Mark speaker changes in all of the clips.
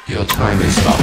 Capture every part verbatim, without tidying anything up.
Speaker 1: Your time is up.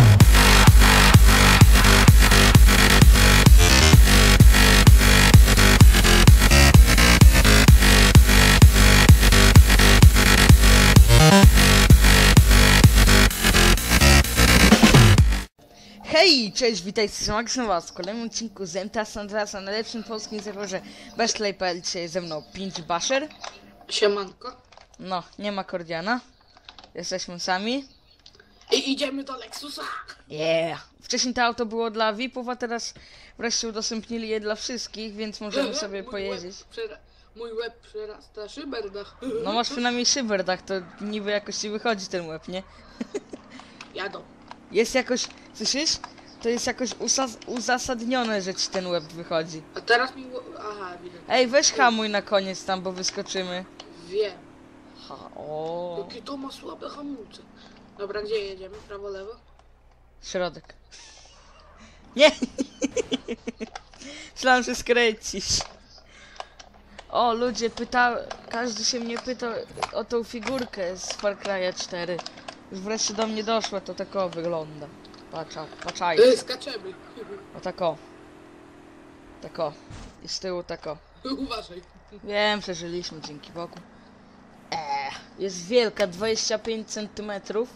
Speaker 2: Hej, cześć, witajcie, Maksym was w kolejnym odcinku z M T A San Andreas na najlepszym polskim serwerze Best Play kropka p l. Dzisiaj ze mną Pinch Basher.
Speaker 3: Siemanko.
Speaker 2: No, nie ma Kordiana. Jesteśmy sami.
Speaker 3: I idziemy do Lexusa.
Speaker 2: Yeah! Wcześniej to auto było dla V I P ów, a teraz wreszcie udostępnili je dla wszystkich, więc możemy sobie
Speaker 3: mój
Speaker 2: pojeździć.
Speaker 3: Łeb przera mój łeb przerasta szyberdach.
Speaker 2: No masz przynajmniej szyberdach, to niby jakoś ci wychodzi ten łeb, nie?
Speaker 3: Jadą.
Speaker 2: Jest jakoś, słyszysz? To jest jakoś uzasadnione, że ci ten łeb wychodzi.
Speaker 3: A teraz mi... Aha, widać.
Speaker 2: Ej, weź hamuj na koniec tam, bo wyskoczymy.
Speaker 3: Wiem.
Speaker 2: Ha, o.
Speaker 3: Jakie to ma słabe hamulce. Dobra, gdzie jedziemy? Prawo, lewo?
Speaker 2: Środek. Nie! Myślałem, że skręcisz. O, ludzie pyta... Każdy się mnie pyta o tą figurkę z Far Cry'a cztery. Już wreszcie do mnie doszło, to tak o wygląda. Patrz, patrzaj.
Speaker 3: Yy, skaczemy.
Speaker 2: O tak o. Tak o. I z tyłu tak o.
Speaker 3: Uważaj.
Speaker 2: Wiem, przeżyliśmy dzięki Bogu. Eee, jest wielka, dwadzieścia pięć centymetrów.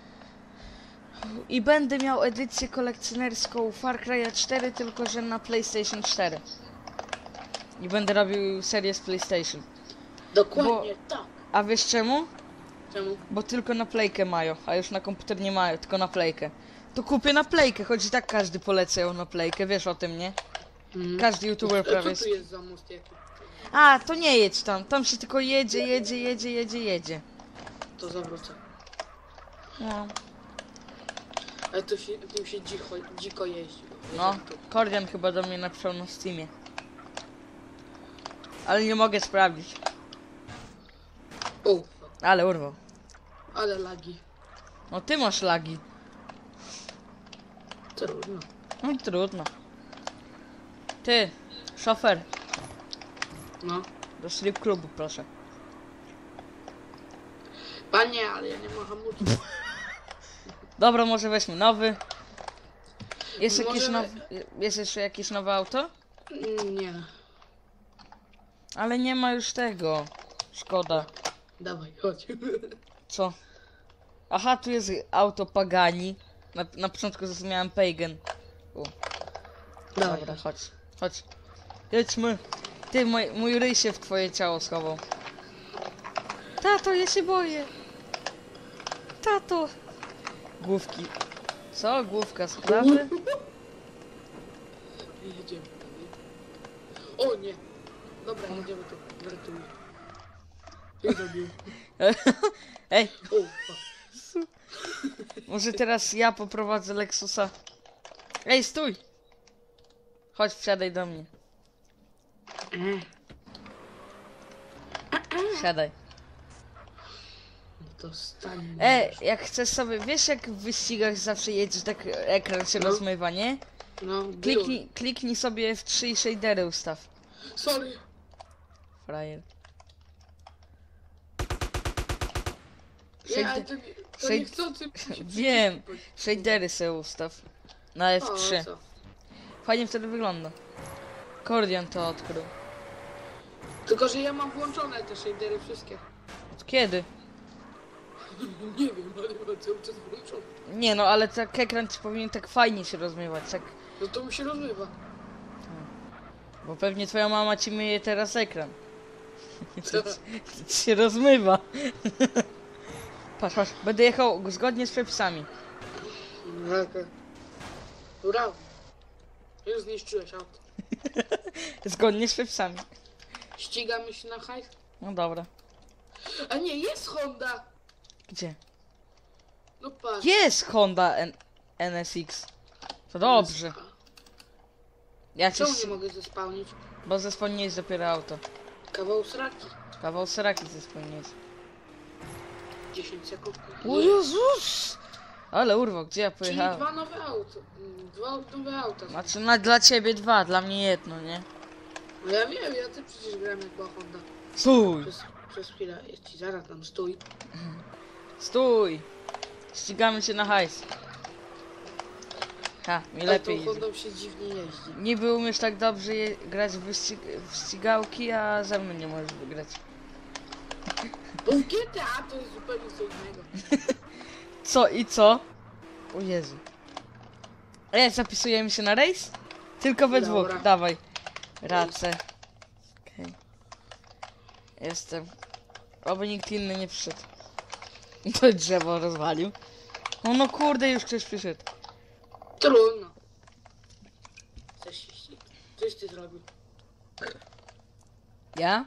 Speaker 2: I będę miał edycję kolekcjonerską Far Cry'a cztery, tylko że na PlayStation cztery. I będę robił serię z PlayStation.
Speaker 3: Dokładnie tak.
Speaker 2: A wiesz czemu?
Speaker 3: Czemu?
Speaker 2: Bo tylko na playkę mają, a już na komputer nie mają, tylko na playkę. To kupię na playkę, choć i tak każdy poleca ją na playkę, wiesz o tym, nie?
Speaker 3: Mhm.
Speaker 2: Każdy youtuber
Speaker 3: A
Speaker 2: prawie...
Speaker 3: co tu jest za most jaki?
Speaker 2: A, to nie jedź tam, tam się tylko jedzie, jedzie, jedzie, jedzie, jedzie.
Speaker 3: To zawrócę.
Speaker 2: No.
Speaker 3: Ale tu się, tym się dziko, dziko jeździ.
Speaker 2: No, Kordian chyba do mnie napisał na Steamie. Ale nie mogę sprawdzić.
Speaker 3: O,
Speaker 2: Ale urwał.
Speaker 3: ale lagi.
Speaker 2: No ty masz lagi.
Speaker 3: Trudno.
Speaker 2: No i trudno. Ty, szofer,
Speaker 3: No.
Speaker 2: do strip klubu proszę.
Speaker 3: Panie, ale ja nie mam hamulców.
Speaker 2: Dobra, może weźmy nowy. Jest jakieś
Speaker 3: Możemy-
Speaker 2: nowe... Jest jeszcze jakieś nowe auto?
Speaker 3: Mm, Nie.
Speaker 2: Ale nie ma już tego. Szkoda.
Speaker 3: Dawaj, chodź.
Speaker 2: Co? Aha, tu jest auto Pagani. Na, na początku zrozumiałem Pagan. U,
Speaker 3: Dawaj,
Speaker 2: dobra, chodź. Chodź. Jedźmy. Ty, mój, mój ryj się w twoje ciało schował. Tato, ja się boję. Tato. Główki. Co? Główka z prawy?
Speaker 3: Jedziemy. O nie! Dobra, jedziemy tu. Wertuję. I zrobił.
Speaker 2: Ej,
Speaker 3: O, fuck.
Speaker 2: może teraz ja poprowadzę Lexusa. Ej, stój! Chodź, wsiadaj do mnie. Siadaj.
Speaker 3: No to stanie.
Speaker 2: E, jak chcesz sobie, wiesz jak w wyścigach zawsze jedziesz, tak ekran się
Speaker 3: No.
Speaker 2: rozmywa, nie?
Speaker 3: No,
Speaker 2: Kliknij, kliknij sobie w trzy shadery ustaw.
Speaker 3: Sorry.
Speaker 2: Frajer.
Speaker 3: Nie, ale
Speaker 2: Shade-
Speaker 3: to, nie- to
Speaker 2: shade-
Speaker 3: niechcący mi się
Speaker 2: Wiem.
Speaker 3: przyciskać.
Speaker 2: Shadery sobie ustaw. Na F
Speaker 3: O,
Speaker 2: trzy.
Speaker 3: no co?
Speaker 2: Fajnie wtedy wygląda. Kordian to odkrył.
Speaker 3: Tylko, że ja mam włączone te shadery wszystkie.
Speaker 2: Od kiedy?
Speaker 3: Nie wiem, ale mam cały czas włączone.
Speaker 2: Nie no, ale tak ekran ci powinien tak fajnie się rozmywać, tak.
Speaker 3: No to mi się rozmywa.
Speaker 2: Bo pewnie twoja mama ci myje teraz ekran.
Speaker 3: Co?
Speaker 2: Ci się rozmywa. Patrz, patrz, będę jechał zgodnie z przepisami.
Speaker 3: Okej. Brawo. Już zniszczyłeś auto.
Speaker 2: Zgodnie z przepisami.
Speaker 3: Ścigamy się na hajs?
Speaker 2: No dobra.
Speaker 3: A nie, jest Honda!
Speaker 2: Gdzie?
Speaker 3: No patrz.
Speaker 2: Jest Honda N NSX. To dobrze. Ja cię...
Speaker 3: Czemu nie mogę zespałnić?
Speaker 2: Bo zespolniłeś dopiero auto.
Speaker 3: Kawał sraki.
Speaker 2: Kawał seraki zespolniłeś.
Speaker 3: dziesięć sekund.
Speaker 2: O Jezus! Ale urwał, gdzie ja
Speaker 3: Czyli
Speaker 2: pojechałem?
Speaker 3: dwa nowe auto. Dwa nowe auta.
Speaker 2: Znaczy, no, dla ciebie dwa, dla mnie jedno, nie?
Speaker 3: No ja wiem, ja ty przecież gram jak była Honda.
Speaker 2: Stój!
Speaker 3: Przez, przez chwilę, ja ci zaraz tam stój.
Speaker 2: Stój! Ścigamy się na hajs. Ha, mi
Speaker 3: Ale
Speaker 2: lepiej
Speaker 3: tą
Speaker 2: idzie.
Speaker 3: Hondą się dziwnie jeździ.
Speaker 2: Niby umiesz tak dobrze je, grać w, wyścig, w ścigałki, a ze mną nie możesz wygrać.
Speaker 3: Bo w G T A to jest zupełnie co innego.
Speaker 2: Co i co? O Jezu. Ej, zapisujemy się na rejs? Tylko we
Speaker 3: Dobra.
Speaker 2: dwóch, dawaj. Racę. Okej. Jestem. Oby nikt inny nie przyszedł. To drzewo rozwalił. No no kurde, już ktoś przyszedł.
Speaker 3: Trudno. Coś, coś ty zrobił.
Speaker 2: Ja?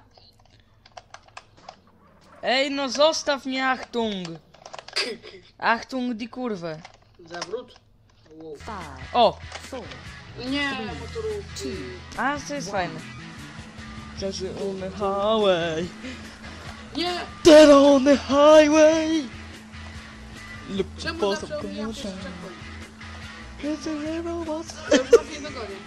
Speaker 2: Ej, no zostaw mnie, Achtung! Achtung die kurwę.
Speaker 3: Zawrót. Wow.
Speaker 1: Five,
Speaker 2: O!
Speaker 1: four,
Speaker 3: Nie, motorówki.
Speaker 2: A, to jest fajne. Zielony highway.
Speaker 3: Nie!
Speaker 2: Dead on the highway! Look
Speaker 3: Czemu
Speaker 2: for
Speaker 3: zawsze
Speaker 2: some
Speaker 3: omijam
Speaker 2: commotion.
Speaker 3: przez checkpoint?
Speaker 2: It's a robot.
Speaker 3: To już was nie dogonię.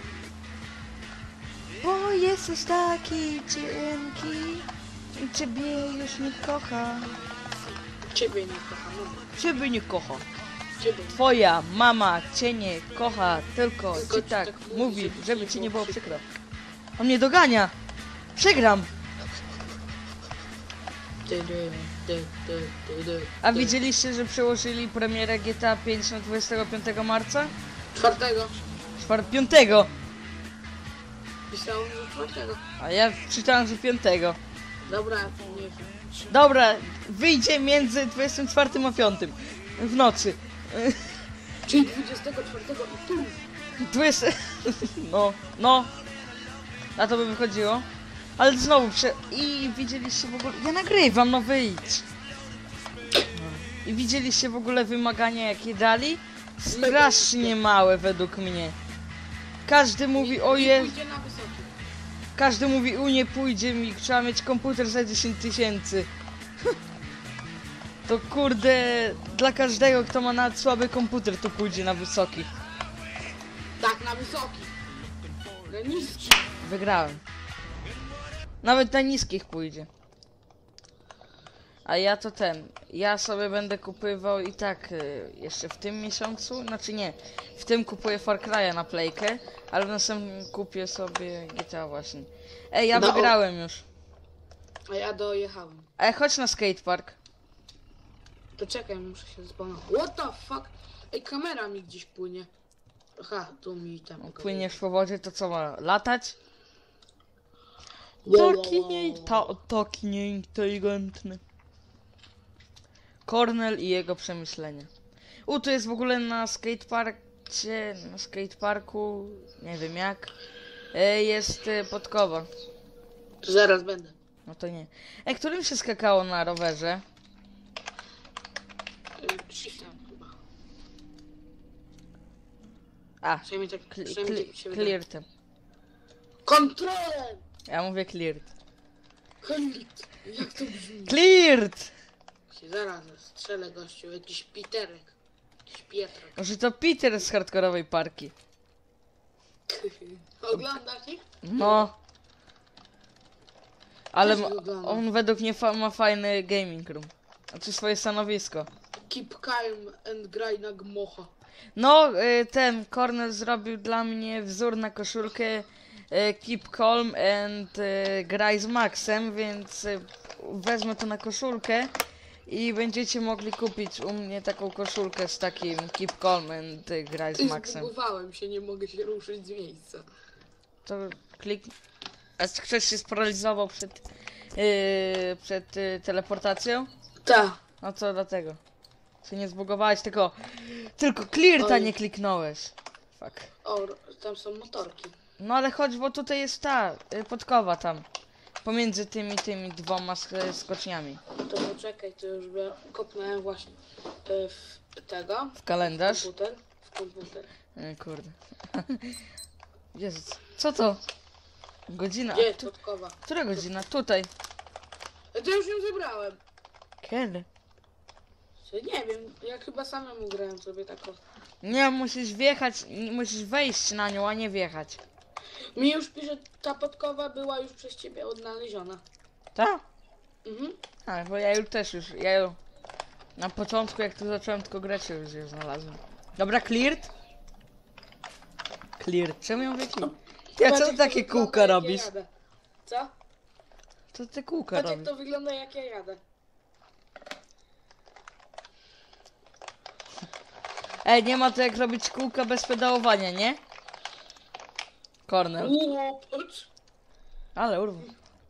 Speaker 2: Bo jesteś taki cienki i ciebie już nie kocha.
Speaker 3: Ciebie nie kocham. no.
Speaker 2: Ciebie nie kocha.
Speaker 3: Ciebie.
Speaker 2: Twoja mama cię nie kocha, tylko,
Speaker 3: Tylko
Speaker 2: ci
Speaker 3: ci
Speaker 2: tak
Speaker 3: tak
Speaker 2: mówi,
Speaker 3: mówi,
Speaker 2: żeby ci nie było przykro. On mnie dogania. Przegram.
Speaker 3: Ty, ty, ty, ty, ty, ty,
Speaker 2: A
Speaker 3: ty.
Speaker 2: widzieliście, że przełożyli premierę G T A pięć na dwudziestego piątego marca?
Speaker 3: Czwartego.
Speaker 2: Czwartego. piątego.
Speaker 3: Pisałem, że czwartego.
Speaker 2: A ja czytałem, że piątego.
Speaker 3: Dobra, nie wiem.
Speaker 2: Dobra, wyjdzie między dwudziestym czwartym a piątym. W nocy.
Speaker 3: Czyli dwudziestego czwartego i tu.
Speaker 2: dwudziesty... No, no. A to by wychodziło. Ale znowu prze... I widzieliście w ogóle... Ja nagrywam, no wyjdź. No. I widzieliście w ogóle wymagania, jakie dali? Strasznie małe według mnie. Każdy mówi, o
Speaker 3: Nie
Speaker 2: je...
Speaker 3: pójdzie na wysoki.
Speaker 2: Każdy mówi, u nie pójdzie mi, trzeba mieć komputer za dziesięć tysięcy. To kurde, dla każdego, kto ma nawet słaby komputer, to pójdzie na wysoki.
Speaker 3: Tak, na wysoki. Na niski.
Speaker 2: Wygrałem. Nawet na niskich pójdzie. A ja to ten, ja sobie będę kupywał i tak y, jeszcze w tym miesiącu, znaczy nie, w tym kupuję Far Cry'a na playkę, ale w następnym kupię sobie G T A właśnie. Ej, ja
Speaker 3: No.
Speaker 2: wygrałem już.
Speaker 3: A ja dojechałem.
Speaker 2: Ej, chodź na skatepark.
Speaker 3: To czekaj, muszę się zbanować. What the fuck? Ej, kamera mi gdzieś płynie. Aha, tu mi tam pokazuje.
Speaker 2: Płyniesz po wodzie, to co ma, latać?
Speaker 3: Wow, wow,
Speaker 2: Taki
Speaker 3: wow,
Speaker 2: nie,
Speaker 3: wow.
Speaker 2: ta, taki nieinteligentny. Cornel i jego przemyślenia. U, tu jest w ogóle na skateparcie, na skateparku, nie wiem jak, e, jest e, podkowa.
Speaker 3: To zaraz będę.
Speaker 2: No to nie. Ej, którym się skakało na rowerze?
Speaker 3: Y, Shiftem chyba.
Speaker 2: A,
Speaker 3: Przynajmniej tak,
Speaker 2: cl
Speaker 3: przynajmniej
Speaker 2: cl
Speaker 3: tak mi się wydaje.
Speaker 2: cleartem.
Speaker 3: Kontrolem!
Speaker 2: Ja mówię cleared.
Speaker 3: Cleared. Jak to brzmi?
Speaker 2: Cleared!
Speaker 3: Się zaraz strzelę gościu, jakiś Piterek. Jakiś Pietrek.
Speaker 2: Może to Peter z hardkorowej parki.
Speaker 3: Oglądasz ich?
Speaker 2: No. Ale
Speaker 3: Też
Speaker 2: ma,
Speaker 3: go oglądam.
Speaker 2: on według mnie fa ma fajny gaming room. Znaczy swoje stanowisko.
Speaker 3: Keep calm and graj na gmocha.
Speaker 2: No, y, ten Cornel zrobił dla mnie wzór na koszulkę y, Keep Calm and y, graj z Maxem, więc y, wezmę to na koszulkę i będziecie mogli kupić u mnie taką koszulkę z takim Keep Calm and y, graj z Maxem.
Speaker 3: Zbugowałem się, nie mogę się ruszyć z miejsca.
Speaker 2: To klik... A ktoś się sparalizował przed, y, przed y, teleportacją?
Speaker 3: Ta.
Speaker 2: No to dlatego. Się nie zbugowałeś, tylko... Tylko clear ta
Speaker 3: Oj.
Speaker 2: nie kliknąłeś. Fuck.
Speaker 3: O, tam są motorki.
Speaker 2: No ale chodź, bo tutaj jest ta, y, podkowa tam. Pomiędzy tymi, tymi dwoma sk- skoczniami.
Speaker 3: To poczekaj, to już by kopnąłem właśnie e, w tego.
Speaker 2: W kalendarz.
Speaker 3: Komputer. W komputer.
Speaker 2: Y, kurde. Jezus, co to? Godzina.
Speaker 3: Gdzie
Speaker 2: Tu,
Speaker 3: podkowa?
Speaker 2: która godzina? Tutaj.
Speaker 3: E, To już ją zebrałem.
Speaker 2: Kiedy?
Speaker 3: Czy nie wiem, ja chyba samemu grałem sobie taką.
Speaker 2: Nie, musisz wjechać, nie- musisz wejść na nią, a nie wjechać.
Speaker 3: Mi już pisze, ta podkowa była już przez ciebie odnaleziona.
Speaker 2: Tak?
Speaker 3: Mhm.
Speaker 2: A, bo ja już też już, ja ją Na początku jak tu zacząłem tylko grać, to już je znalazłem. Dobra, cleared? Cleared. Czemu ją wyklinę? Ja
Speaker 3: Patrz,
Speaker 2: co
Speaker 3: jak
Speaker 2: takie
Speaker 3: to wygląda,
Speaker 2: kółka
Speaker 3: jak ja
Speaker 2: robisz?
Speaker 3: jadę. Co?
Speaker 2: Co ty kółka
Speaker 3: Patrz jak
Speaker 2: robisz?
Speaker 3: to wygląda jak ja jadę.
Speaker 2: Ej, nie ma to jak robić kółka bez pedałowania, nie? Cornel.
Speaker 3: Uuu, patrz.
Speaker 2: Ale urwał.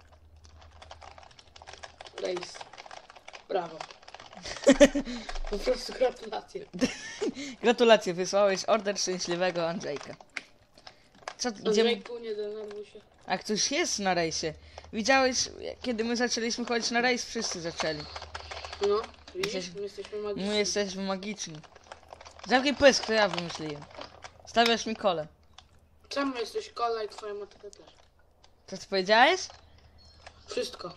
Speaker 3: Race. Brawo. Po prostu gratulacje.
Speaker 2: Gratulacje, wysłałeś order szczęśliwego Andrzejka. Co, gdzie...
Speaker 3: Andrzejku, nie denerwuj się.
Speaker 2: A ktoś jest na rejsie. Widziałeś, kiedy my zaczęliśmy chodzić na rejs, wszyscy zaczęli.
Speaker 3: No, widzisz,
Speaker 2: Jesteś-
Speaker 3: my jesteśmy magiczni.
Speaker 2: My jesteśmy magiczni. Zamknij pysk, to ja wymyśliłem. Stawiasz mi kole.
Speaker 3: Czemu jesteś kola i twoja matka też?
Speaker 2: Co ty powiedziałeś?
Speaker 3: Wszystko.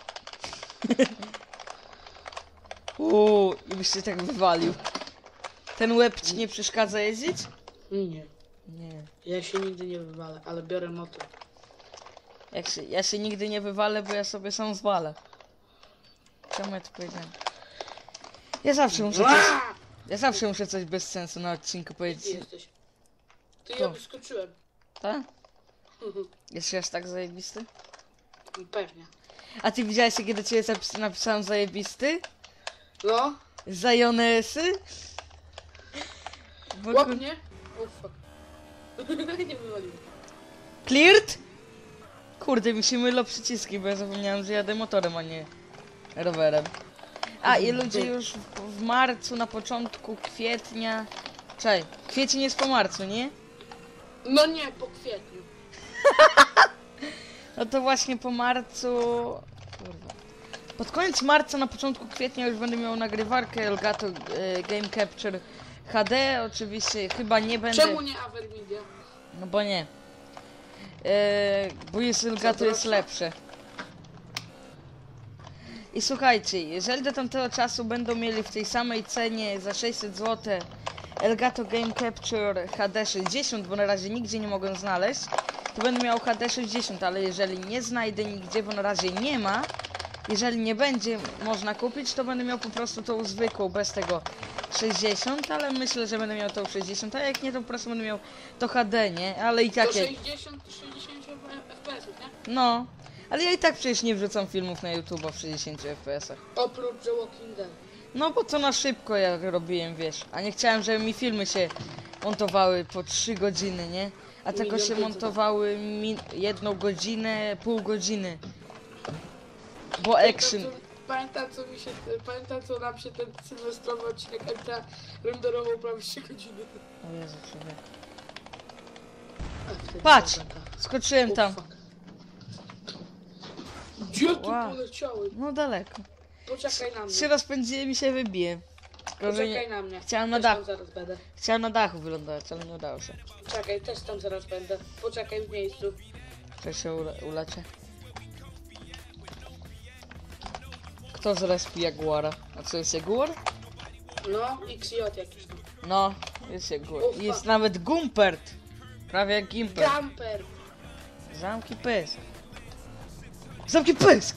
Speaker 2: Uuu, i byś się tak wywalił. Ten łeb ci nie przeszkadza jeździć?
Speaker 3: Nie.
Speaker 2: Nie.
Speaker 3: Ja się nigdy nie wywalę, ale biorę motor.
Speaker 2: Jak się, ja się nigdy nie wywalę, bo ja sobie sam zwalę. Czemu ja to powiedziałem? Ja zawsze muszę coś,
Speaker 3: Aaa!
Speaker 2: ja zawsze muszę coś bez sensu na odcinku
Speaker 3: Gdzie
Speaker 2: powiedzieć.
Speaker 3: jesteś? Ty
Speaker 2: Tu.
Speaker 3: ja wyskoczyłem.
Speaker 2: Tak? Jest aż tak zajebisty?
Speaker 3: Pewnie.
Speaker 2: A ty widziałeś, kiedy ciebie zapis- napisałem zajebisty?
Speaker 3: No,
Speaker 2: Zajonesy? Bo
Speaker 3: łap
Speaker 2: kur-
Speaker 3: mnie. O fuck. Nie wywaliłem.
Speaker 2: Cleared? Kurde, mi się mylą przyciski, bo ja zapomniałem, że jadę motorem, a nie rowerem. A i ludzie już w, w marcu, na początku kwietnia... Czekaj, kwiecień jest po marcu, nie?
Speaker 3: No nie, po kwietniu.
Speaker 2: No to właśnie po marcu... Kurwa. Pod koniec marca, na początku kwietnia już będę miał nagrywarkę Elgato e, Game Capture H D. Oczywiście chyba nie będę...
Speaker 3: Czemu nie Avermedia?
Speaker 2: No bo nie. E, bo jest Elgato jest
Speaker 3: droższe?
Speaker 2: lepsze. I słuchajcie, jeżeli do tamtego czasu będą mieli w tej samej cenie za sześćset złotych Elgato Game Capture H D sześćdziesiąt, bo na razie nigdzie nie mogę znaleźć, to będę miał H D sześćdziesiąt, ale jeżeli nie znajdę nigdzie, bo na razie nie ma, jeżeli nie będzie można kupić, to będę miał po prostu tą zwykłą, bez tego sześćdziesiąt, ale myślę, że będę miał tą sześćdziesiąt, a jak nie, to po prostu będę miał to H D, nie? Ale i
Speaker 3: To
Speaker 2: tak... jak-
Speaker 3: sześćdziesiąt sześćdziesiąt F P S ów, nie?
Speaker 2: No, ale ja i tak przecież nie wrzucam filmów na YouTube w sześćdziesięciu F P S-ach.
Speaker 3: Oprócz The Walking Dead.
Speaker 2: No bo to na szybko ja robiłem, wiesz. A nie chciałem, żeby mi filmy się montowały po trzy godziny, nie? A tego
Speaker 3: Milion
Speaker 2: się
Speaker 3: pięćset.
Speaker 2: montowały mi jedną godzinę, pół godziny. Bo action.
Speaker 3: Pamiętam, co, pamiętam, co mi się, pamiętam co nam się ten sylwestrowy odcinek M T A renderował prawie trzy godziny.
Speaker 2: O Jezu, człowiek.
Speaker 3: A wtedy
Speaker 2: Patrz!
Speaker 3: była taka-
Speaker 2: Skoczyłem
Speaker 3: O,
Speaker 2: tam.
Speaker 3: fuck. Gdzie tu
Speaker 2: Wow.
Speaker 3: poleciały?
Speaker 2: No daleko.
Speaker 3: Poczekaj na mnie.
Speaker 2: Się rozpędziłem i się wybiję. Tylko, że nie...
Speaker 3: Poczekaj na mnie.
Speaker 2: Chciałem na
Speaker 3: Też
Speaker 2: dachu.
Speaker 3: tam zaraz będę.
Speaker 2: Chciałem na dachu wylądować, ale nie udało się.
Speaker 3: Czekaj, też tam zaraz będę. Poczekaj w miejscu.
Speaker 2: Czy się ule uleczę? Kto zrespi Jaguara? A co jest Jaguar?
Speaker 3: No, X J jakiś tam.
Speaker 2: No, jest Jaguar.
Speaker 3: Ufa.
Speaker 2: Jest nawet Gumpert. Prawie jak Gimpert.
Speaker 3: Camper.
Speaker 2: Zamki pysk. Zamki pysk!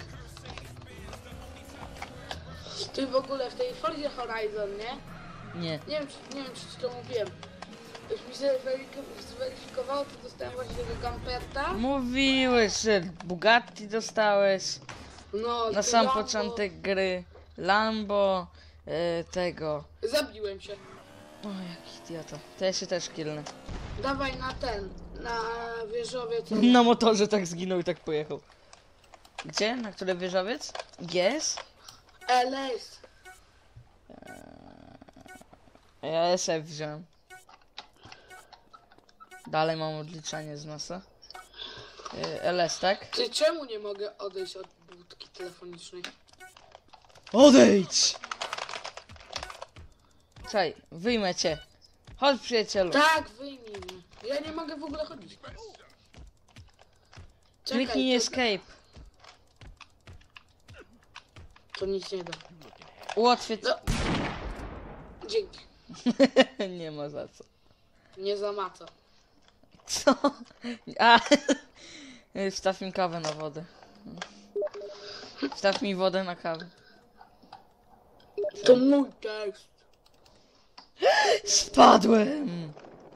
Speaker 3: Ty w ogóle w tej Forzie Horizon, nie?
Speaker 2: Nie.
Speaker 3: Nie wiem, czy, nie wiem, czy ci to mówiłem. Już mi się zweryfik- zweryfikowało, to dostałem właśnie tego Gamperta.
Speaker 2: Mówiłeś, że Bugatti dostałeś
Speaker 3: No,
Speaker 2: na
Speaker 3: to
Speaker 2: sam
Speaker 3: Lambo.
Speaker 2: początek gry. Lambo, e, tego.
Speaker 3: Zabiłem się.
Speaker 2: O, jaki idiota. To ja się też killnę.
Speaker 3: Dawaj na ten, na wieżowiec.
Speaker 2: Na motorze tak zginął i tak pojechał. Gdzie? Na który wieżowiec? Jest?
Speaker 3: L S.
Speaker 2: Ja S F wziąłem. Dalej mam odliczanie z nosa. E, L S, tak?
Speaker 3: Ty czemu nie mogę odejść od budki telefonicznej?
Speaker 2: Odejdź! Czekaj, wyjmę cię. Chodź, przyjacielu.
Speaker 3: Tak, wyjmij mnie. Ja nie mogę w ogóle chodzić.
Speaker 2: Kliknij
Speaker 3: to,
Speaker 2: escape.
Speaker 3: to nic nie da.
Speaker 2: Ułatwię ci...
Speaker 3: No. Dzięki.
Speaker 2: Nie ma za co.
Speaker 3: Nie za ma co.
Speaker 2: Co? A, wstaw mi kawę na wodę. Wstaw mi wodę na kawę.
Speaker 3: To mój tekst.
Speaker 2: Spadłem!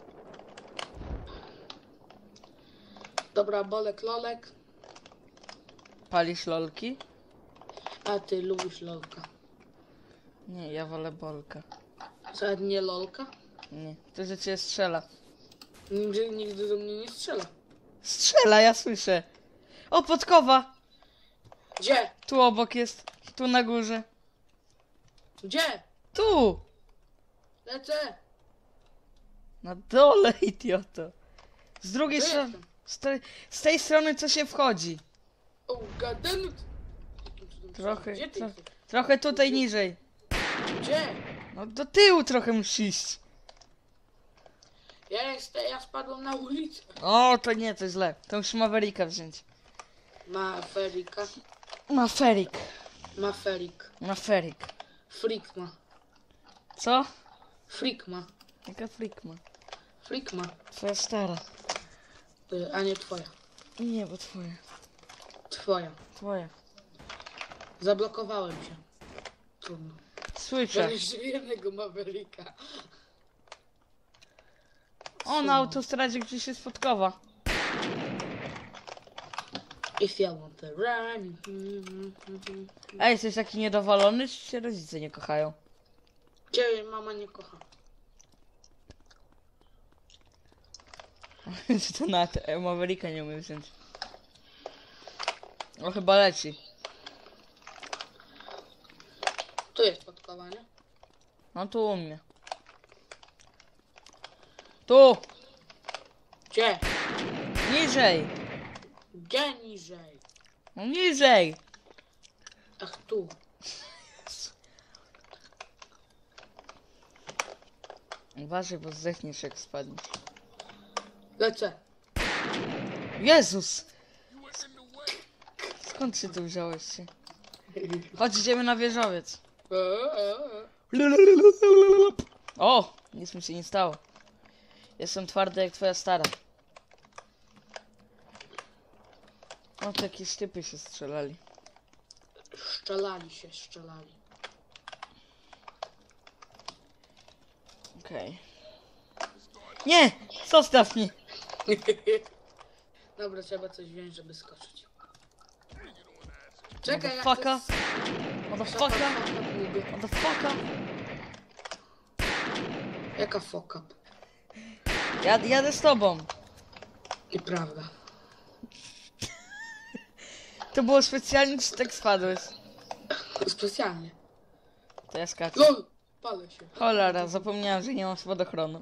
Speaker 3: Dobra, Bolek, Lolek.
Speaker 2: Palisz lolki?
Speaker 3: A ty lubisz Lolka.
Speaker 2: Nie, ja wolę bolka.
Speaker 3: Co, nie Lolka?
Speaker 2: Nie, to że cię strzela.
Speaker 3: Nigdy, nigdy do mnie nie strzela.
Speaker 2: Strzela, ja słyszę. O, podkowa!
Speaker 3: Gdzie?
Speaker 2: Tu obok jest. Tu na górze.
Speaker 3: Gdzie?
Speaker 2: Tu!
Speaker 3: Lecę.
Speaker 2: Na dole, idioto. Z drugiej
Speaker 3: Gdzie
Speaker 2: strony.
Speaker 3: jestem?
Speaker 2: Z, te, z tej strony co się wchodzi.
Speaker 3: Oh, god damn it.
Speaker 2: Trochę,
Speaker 3: Gdzie ty
Speaker 2: tro,
Speaker 3: jesteś?
Speaker 2: trochę tutaj niżej.
Speaker 3: Gdzie?
Speaker 2: No do tyłu trochę musisz iść.
Speaker 3: Ja jestem, ja spadłem na ulicę.
Speaker 2: O, to nie, to źle. To musi Mavericka wziąć.
Speaker 3: Ma Ferika.
Speaker 2: Maferik.
Speaker 3: Ma Ferik.
Speaker 2: Maferik.
Speaker 3: Freak ma.
Speaker 2: Co?
Speaker 3: Freak ma.
Speaker 2: Jaka freak ma?
Speaker 3: Freak ma.
Speaker 2: Twoja stara.
Speaker 3: Y, A nie twoja.
Speaker 2: Nie, bo twoja.
Speaker 3: Twoja.
Speaker 2: Twoja.
Speaker 3: Zablokowałem się. Trudno.
Speaker 2: Słyszę.
Speaker 3: Będziesz jednego Mavericka.
Speaker 2: O, na autostradzie gdzieś jest podkowa.
Speaker 3: If you want to run.
Speaker 2: Ej, jesteś taki niedowolony, czy cię rodzice nie kochają?
Speaker 3: Ciebie mama nie kocha.
Speaker 2: Czy to na te- Mavericka nie umiem wziąć? O, chyba leci.
Speaker 3: Tu jest podkowa, nie?
Speaker 2: No tu u mnie. Tu!
Speaker 3: Gdzie?
Speaker 2: Niżej!
Speaker 3: Gdzie niżej?
Speaker 2: No niżej!
Speaker 3: Ach, tu.
Speaker 2: Uważaj, bo zdechniesz jak spadniesz.
Speaker 3: Lecę.
Speaker 2: Jezus! Skąd się tu wziąłeś się? Chodź, idziemy na wieżowiec. O! Nic mi się nie stało. Jestem twardy jak twoja stara. O, to jakieś typy się strzelali.
Speaker 3: Szczelali się, szczelali.
Speaker 2: Okej. Nie! Zostaw mnie!
Speaker 3: Dobra, trzeba coś wziąć, żeby skoczyć. Czekaj, jak
Speaker 2: Motherfucker!
Speaker 3: to jest...
Speaker 2: Motherfucker!
Speaker 3: Shut
Speaker 2: Motherfucker!
Speaker 3: Jaka fuck up?
Speaker 2: Ja, jadę z tobą.
Speaker 3: Nieprawda.
Speaker 2: To było specjalnie, czy tak spadłeś?
Speaker 3: Specjalnie.
Speaker 2: To ja skaczę.
Speaker 3: LOL! Palę się.
Speaker 2: Cholera, zapomniałem, że nie mam spadochronu.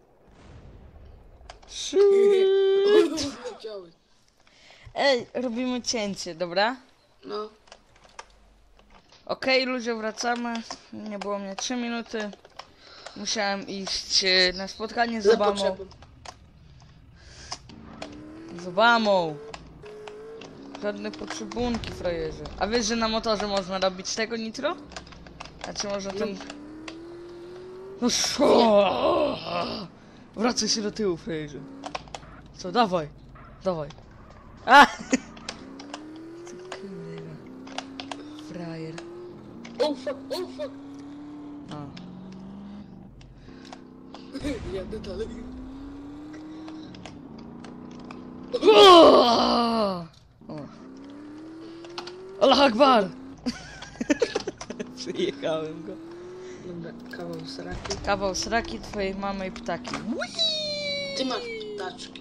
Speaker 3: Leciały.
Speaker 2: Ej, robimy cięcie, dobra?
Speaker 3: No.
Speaker 2: Okej, ludzie, wracamy. Nie było mnie trzy minuty. Musiałem iść e, na spotkanie z
Speaker 3: Za
Speaker 2: Obamą.
Speaker 3: potrzebą.
Speaker 2: Z Obamą. Żadne potrzebunki, frajerze. A wiesz, że na motorze można robić tego nitro? A czy może ten... No szo! Wracaj się do tyłu, frajerze. Co, dawaj. Dawaj. A! Ty kurwa. Frajer.
Speaker 3: Oh fuck, oh fuck!
Speaker 2: A.
Speaker 3: Jadę dalej.
Speaker 2: O! Allah Akbar! Przyjechałem go.
Speaker 3: Dobra, kawał sraki.
Speaker 2: Kawał sraki twojej mamy i ptaki.
Speaker 3: Ty masz ptaczki.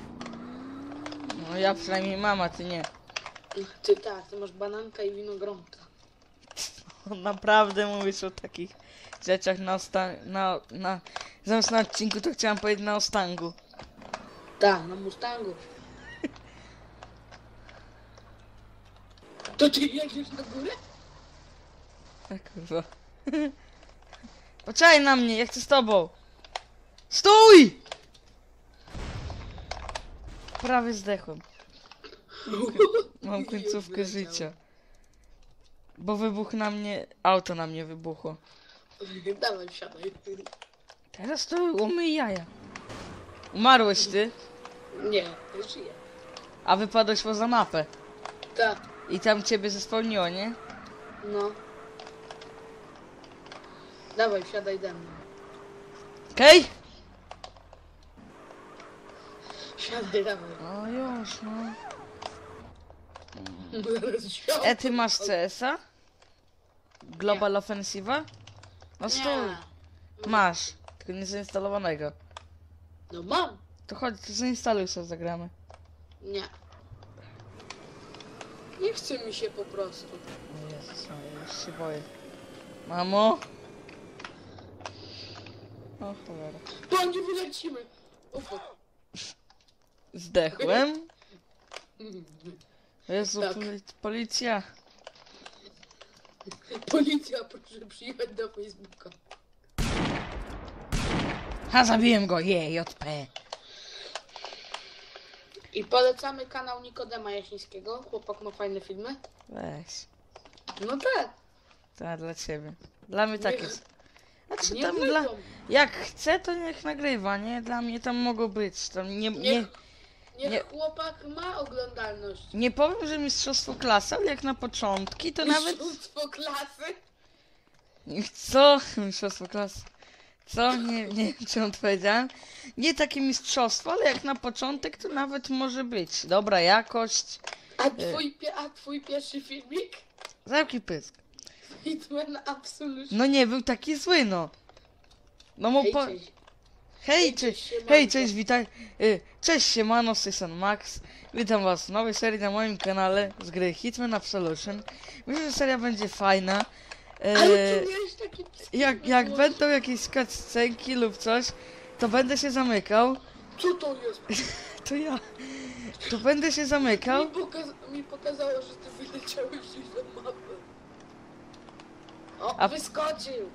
Speaker 2: No ja przynajmniej mama, ty nie.
Speaker 3: Ty tak, ty masz bananka i winogronka.
Speaker 2: Naprawdę mówisz o takich rzeczach na osta... na... na... Zamiast na odcinku to chciałam powiedzieć na ostangu.
Speaker 3: Tak, na Mustangu. To ty jedziesz na górę?
Speaker 2: Tak kurwa. Poczekaj na mnie, ja chcę z tobą. Stój! Prawie zdechłem. Mam końcówkę życia. Bo wybuch na mnie... Auto na mnie wybuchło.
Speaker 3: Dawaj, wsiadaj.
Speaker 2: Teraz to umyj jaja. Umarłeś ty,
Speaker 3: Nie, nie żyję.
Speaker 2: a wypadłeś poza mapę.
Speaker 3: Tak,
Speaker 2: I tam ciebie zespełniło, nie?
Speaker 3: no. Dawaj, wsiadaj ze mną.
Speaker 2: Okej?
Speaker 3: Wsiadaj, dawaj.
Speaker 2: No już, no.
Speaker 3: Zaraz wsiądę.
Speaker 2: E, ty masz C S a? Global Offensiva? No stój.
Speaker 3: Nie.
Speaker 2: Masz, tylko nie zainstalowanego.
Speaker 3: No mam.
Speaker 2: To chodź, to zainstaluj sobie, zagramy.
Speaker 3: Nie. Nie chce mi się po prostu.
Speaker 2: O Jezus, no, ja już się boję. Mamo? O cholera.
Speaker 3: Pan, nie wylecimy. Ufo.
Speaker 2: Zdechłem? Jezu,
Speaker 3: Tak.
Speaker 2: poli policja.
Speaker 3: Policja, proszę przyjechać do Facebooka.
Speaker 2: Ha, zabiłem go, je, J P.
Speaker 3: I polecamy kanał Nikodema Jasińskiego. Chłopak ma fajne filmy.
Speaker 2: Weź.
Speaker 3: No tak.
Speaker 2: To dla ciebie. Dla mnie tak
Speaker 3: Niech-
Speaker 2: jest. Znaczy
Speaker 3: Nie
Speaker 2: tam dla...
Speaker 3: wejdą.
Speaker 2: Jak chce, to niech nagrywa, nie? Dla mnie tam mogą być. Tam nie, nie,
Speaker 3: Niech, niech
Speaker 2: nie-
Speaker 3: chłopak ma oglądalność.
Speaker 2: nie powiem, że mistrzostwo klasy, ale jak na początki, to nawet...
Speaker 3: Mistrzostwo klasy.
Speaker 2: Co? Mistrzostwo klasy. Co? Nie, nie wiem, czy on powiedziałem. Nie takie mistrzostwo, ale jak na początek, to nawet może być. Dobra jakość.
Speaker 3: A twój, pie- a twój pierwszy filmik?
Speaker 2: Zamknij pysk.
Speaker 3: Hitman Absolution.
Speaker 2: No nie był taki zły, no. No mo
Speaker 3: Hej,
Speaker 2: po...
Speaker 3: cześć.
Speaker 2: Hej, cześć,
Speaker 3: siemanko.
Speaker 2: hej, cześć, witaj. y, Cześć, siemano, z tej strony Max. Witam was w nowej serii na moim kanale z gry Hitman Absolution. Myślę, że seria będzie fajna.
Speaker 3: Ale
Speaker 2: E,
Speaker 3: ty miałeś taki...
Speaker 2: jak, jak
Speaker 3: głos.
Speaker 2: będą jakieś cutscenki lub coś, to będę się zamykał.
Speaker 3: Co to jest?
Speaker 2: To ja. To będę się zamykał.
Speaker 3: Mi, pokaz- mi pokazało, że ty wyleciałeś gdzieś na mapę. O,
Speaker 2: A-
Speaker 3: wyskoczył.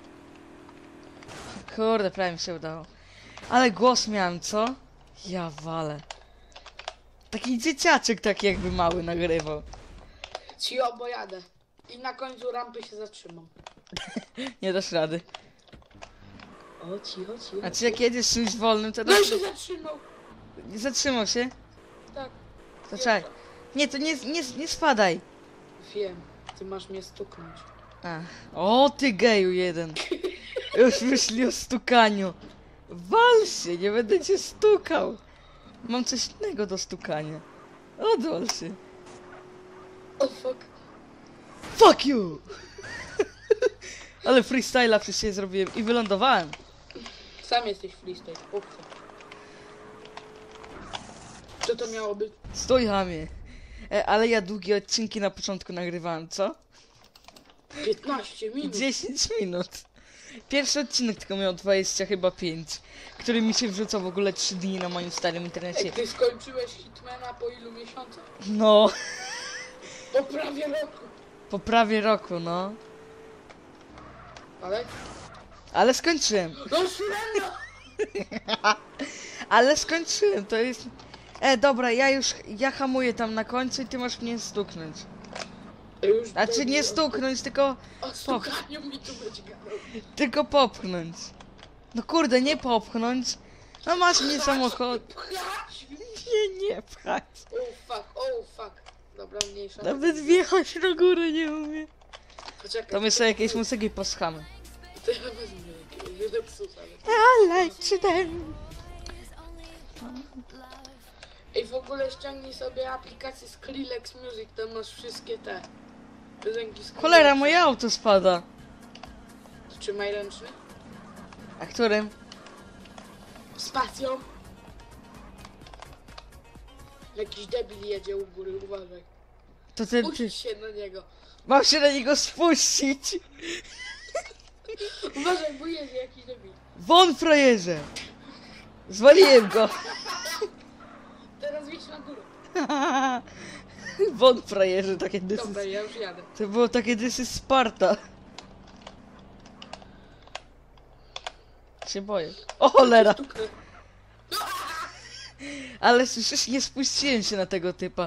Speaker 2: Kurde, prawie mi się udało. Ale głos miałem, co? Ja walę. Taki dzieciaczek, taki jakby mały nagrywał.
Speaker 3: Ci obojadę. I na końcu rampy się zatrzymam.
Speaker 2: Nie dasz rady.
Speaker 3: O, cicho, cicho.
Speaker 2: Znaczy jak jedziesz czymś wolnym, to...
Speaker 3: No i się zatrzymał.
Speaker 2: Nie zatrzymał się?
Speaker 3: Tak.
Speaker 2: To czekaj. Nie, to nie, nie, nie spadaj.
Speaker 3: Wiem, ty masz mnie stuknąć.
Speaker 2: A. O, ty geju jeden. Już myśli o stukaniu. Wal się, nie będę cię stukał. Mam coś innego do stukania. Odwal się.
Speaker 3: O, fuck.
Speaker 2: Fuck you! Ale freestyla przecież się zrobiłem i wylądowałem.
Speaker 3: Sam jesteś freestyle, chłopcze. Co to miało być?
Speaker 2: Stój, hamie. E, ale ja długie odcinki na początku nagrywałem, co?
Speaker 3: piętnaście minut.
Speaker 2: dziesięć minut. Pierwszy odcinek tylko miał dwadzieścia chyba pięć, który mi się wrzucał w ogóle trzy dni na moim starym internecie.
Speaker 3: Ej, ty skończyłeś Hitmana po ilu miesiącach?
Speaker 2: No,
Speaker 3: Po prawie roku.
Speaker 2: po prawie roku, no.
Speaker 3: Ale?
Speaker 2: Ale skończyłem.
Speaker 3: No szurena!
Speaker 2: Ale skończyłem, to jest... E, dobra, ja już, ja hamuję tam na końcu i ty masz mnie stuknąć.
Speaker 3: Już
Speaker 2: Znaczy nie
Speaker 3: o-
Speaker 2: stuknąć, tylko,
Speaker 3: O stukaniu mi tu będzie gadał.
Speaker 2: tylko popchnąć. No kurde, nie popchnąć. No masz mnie samochód.
Speaker 3: Pchać!
Speaker 2: Nie, nie pchać.
Speaker 3: Oh fuck, oh fuck. Dobra, mniejsza.
Speaker 2: Nawet wjechać na górę nie umiem.
Speaker 3: Poczekaj,
Speaker 2: To my sobie jakieś muzyki poschamy.
Speaker 3: to ja wezmę jakiegoś lepsusa.
Speaker 2: I like them.
Speaker 3: Ej, w ogóle ściągnij sobie aplikację Skrillex Music, tam masz wszystkie te piosenki Skrillexa.
Speaker 2: Cholera, moje auto spada.
Speaker 3: Trzymaj ręczny.
Speaker 2: A którym?
Speaker 3: Spacją. Jakiś debil jedzie u góry, uważaj.
Speaker 2: To ten ty.
Speaker 3: Puść się na niego.
Speaker 2: Mam się na niego spuścić.
Speaker 3: Uważaj, bo jedzie jakiś debil.
Speaker 2: Won, frajerze. Zwaliłem go.
Speaker 3: Teraz idź na górę.
Speaker 2: Won, frajerze, takie dysy.
Speaker 3: Dobra, ja już jadę.
Speaker 2: To było takie dysy Sparta. Się boję. O cholera.
Speaker 3: Stuknę.
Speaker 2: Ale słyszysz, nie spuściłem się na tego typa.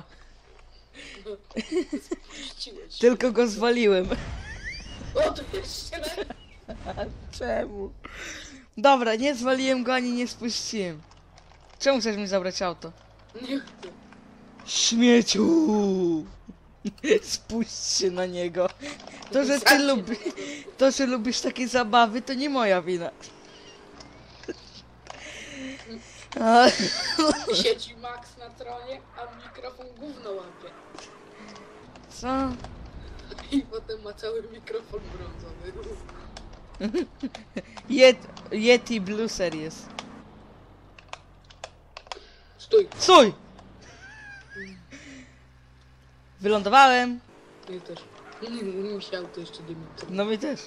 Speaker 3: Puściłeś.
Speaker 2: Tylko go zwaliłem.
Speaker 3: O, to jeszcze lepiej.
Speaker 2: Czemu? Dobra, nie zwaliłem go ani nie spuściłem. Czemu chcesz mi zabrać auto?
Speaker 3: Nie chcę.
Speaker 2: Śmieciu! Spuść się na niego. To, że ty lubisz, to, że lubisz takie zabawy, to nie moja wina. A,
Speaker 3: Siedzi Max na tronie, a mikrofon gówno łapie.
Speaker 2: co?
Speaker 3: I potem ma cały mikrofon brązowy.
Speaker 2: Yet, Yeti Blue Series.
Speaker 3: Stój!
Speaker 2: Stój! Wylądowałem.
Speaker 3: Nie też. Mi się auto jeszcze dymi.
Speaker 2: No mi też.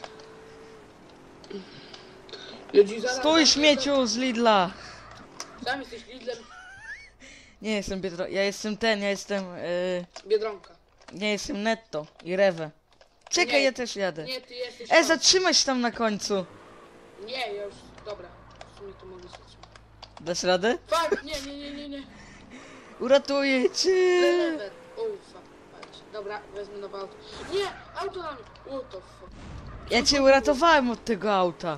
Speaker 3: Ludzi zaraz...
Speaker 2: Stój, śmieciu z Lidla.
Speaker 3: Sam jesteś Lidlem.
Speaker 2: Nie jestem Biedro... Ja jestem ten, ja jestem... Yy...
Speaker 3: Biedronka.
Speaker 2: Nie jestem Netto i Rewe. Czekaj,
Speaker 3: Nie.
Speaker 2: ja też jadę.
Speaker 3: Nie, ty jesteś...
Speaker 2: E,
Speaker 3: tam.
Speaker 2: zatrzymaj się tam na końcu.
Speaker 3: Nie, ja już... Dobra. W sumie to mogę zatrzymać.
Speaker 2: Dasz radę?
Speaker 3: Fuck! Nie, nie, nie, nie, nie.
Speaker 2: Uratuję cię.
Speaker 3: Lever. O, fuck. Patrz. Dobra, wezmę nowe auto. Nie! Auto na mnie! What the fuck?
Speaker 2: Ja cię uratowałem od tego auta.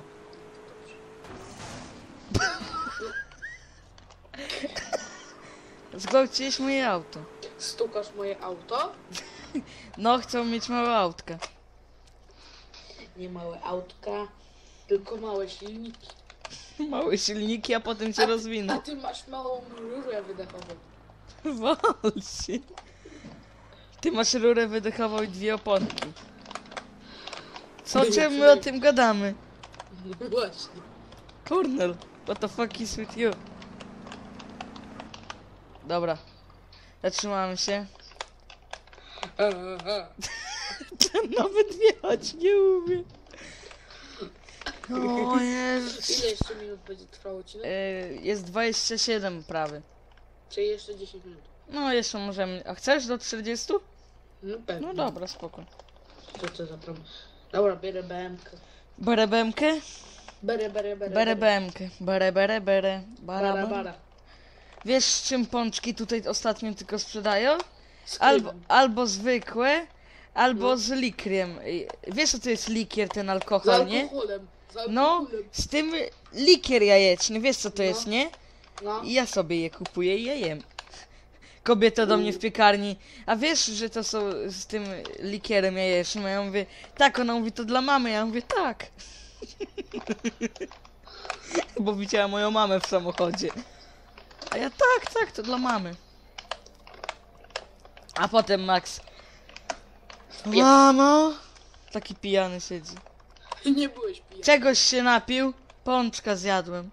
Speaker 2: Zgwałciłeś moje auto.
Speaker 3: Stukasz moje auto?
Speaker 2: No, chcą mieć małe autka.
Speaker 3: Nie małe autka, tylko małe silniki.
Speaker 2: Małe silniki, a potem cię
Speaker 3: A ty, a
Speaker 2: rozwinę.
Speaker 3: ty masz małą rurę wydechową.
Speaker 2: Wal się. Ty masz rurę wydechową i dwie oponki. Co, czemu my o tym gadamy?
Speaker 3: No właśnie.
Speaker 2: Cornel, what the fuck is with you? Dobra. Zatrzymałem się.
Speaker 3: Aha.
Speaker 2: Nawet wjechać nie umiem. O Jezus.
Speaker 3: Ile jeszcze minut będzie trwał odcinek?
Speaker 2: Yy, jest dwadzieścia siedem prawy.
Speaker 3: Czy jeszcze dziesięć minut?
Speaker 2: No jeszcze możemy. A chcesz do czterdziestu?
Speaker 3: No pewnie.
Speaker 2: No dobra, spoko.
Speaker 3: To co za problem. Dobra, bierę B M K.
Speaker 2: Berę bemkę?
Speaker 3: Berę, berę, berę.
Speaker 2: Berę bemkę. Berę, berę, berę. Bara,
Speaker 3: Bara,
Speaker 2: bara.
Speaker 3: bara.
Speaker 2: Wiesz, z czym pączki tutaj ostatnio tylko sprzedają?
Speaker 3: Z
Speaker 2: Albo,
Speaker 3: klinem.
Speaker 2: albo zwykłe, albo
Speaker 3: No.
Speaker 2: z likriem. I- Wiesz, co to jest likier, ten
Speaker 3: Z
Speaker 2: alkohol, nie?
Speaker 3: alkoholem. Z
Speaker 2: No,
Speaker 3: alkoholem.
Speaker 2: z tym likier jajeczny, wiesz co to
Speaker 3: No.
Speaker 2: jest, nie?
Speaker 3: No.
Speaker 2: I ja sobie je kupuję i je jem. Kobieta do mnie w piekarni, a wiesz, że to są z tym likierem jajecznym? A ja mówię, tak, ona mówi, to dla mamy. Ja mówię, tak. Bo widziała moją mamę w samochodzie. A ja, tak, tak, to dla mamy. A potem Max, mamo, taki pijany siedzi.
Speaker 3: Nie byłeś pijany.
Speaker 2: Czegoś się napił? Pączka zjadłem.